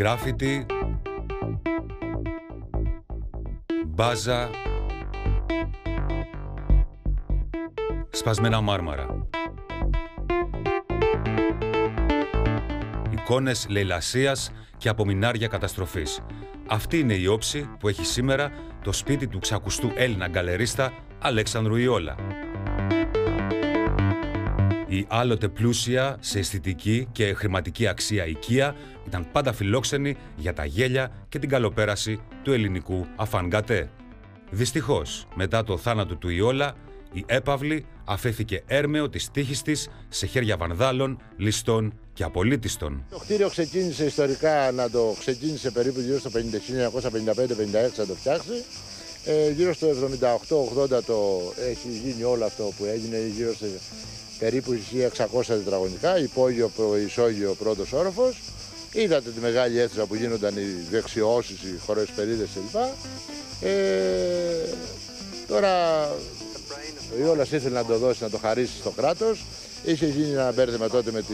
γκράφιτι, μπάζα, σπασμένα μάρμαρα. Εικόνες λαιλασίας και απομεινάρια καταστροφής. Αυτή είναι η όψη που έχει σήμερα το σπίτι του ξακουστού Έλληνα γκαλερίστα Αλέξανδρου Ιόλα. Η άλλοτε πλούσια σε αισθητική και χρηματική αξία οικία ήταν πάντα φιλόξενη για τα γέλια και την καλοπέραση του ελληνικού αφανγκατέ. Δυστυχώς, μετά το θάνατο του Ιόλα, η έπαυλη αφέθηκε έρμεο της τύχης της σε χέρια βανδάλων, ληστών και απολύτιστων. Το κτίριο ξεκίνησε ιστορικά ξεκίνησε περίπου γύρω στο 1955-56 να το φτιάξει. Γύρω στο 78-80 έχει γίνει όλο αυτό που έγινε, γύρω στο περίπου 1600 τετραγωνικά, υπόγειο, ισόγειο, πρώτος όροφος. Είδατε τη μεγάλη αίθουσα που γίνονταν οι δεξιώσεις, οι χωρεσπερίδες κλπ. Τώρα ο Ιόλας ήθελε να το δώσει, να το χαρίσει στο κράτος. Είχε γίνει ένα μπέρδεμα τότε με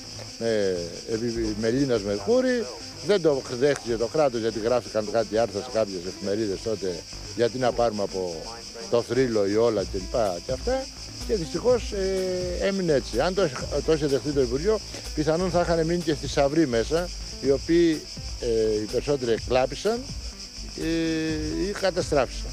Μελίνας Μερκούρη. Δεν το δέχτηκε το κράτος γιατί γράφτηκαν κάτι άρθρα σε κάποιες εφημερίδες τότε γιατί να πάρουμε από το θρύλο Ιόλα κλπ. Και αυτά. Και δυστυχώς έμεινε έτσι. Αν το είχε δεχτεί το Υπουργείο, πιθανόν θα είχαν μείνει και θησαυροί μέσα, οι οποίοι οι περισσότεροι εκλάπησαν ή καταστράφησαν.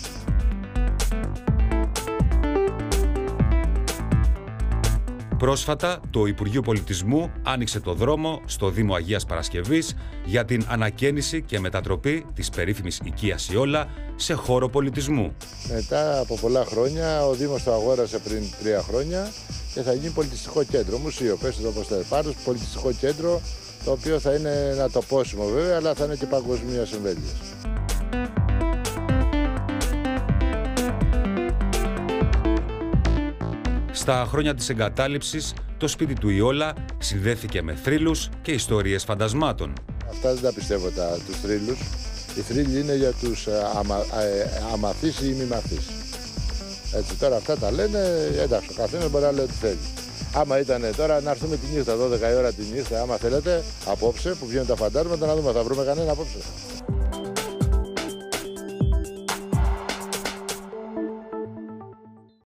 Πρόσφατα, το Υπουργείο Πολιτισμού άνοιξε το δρόμο στο Δήμο Αγίας Παρασκευής για την ανακαίνιση και μετατροπή της περίφημης οικίας Ιόλα σε χώρο πολιτισμού. Μετά από πολλά χρόνια, ο Δήμος το αγόρασε πριν 3 χρόνια και θα γίνει πολιτιστικό κέντρο, μουσείο, πες το όπως θέλει, πάντως πολιτιστικό κέντρο, το οποίο θα είναι ένα τοπόσιμο βέβαια, αλλά θα είναι και παγκοσμίας εμβέλειας. Στα χρόνια της εγκατάλειψης, το σπίτι του Ιόλα συνδέθηκε με θρύλους και ιστορίες φαντασμάτων. Αυτά δεν τα πιστεύω τους θρύλους. Οι θρύλοι είναι για τους αμαθείς ή μη μαθείς. Έτσι, τώρα αυτά τα λένε, εντάξει, ο καθένας μπορεί να λέει ό,τι θέλει. Άμα ήταν τώρα να έρθουμε τη νύχτα, 12 η ώρα τη νύχτα, άμα θέλετε, απόψε που βγαίνουν τα φαντάσματα, να δούμε, θα βρούμε κανένα απόψε.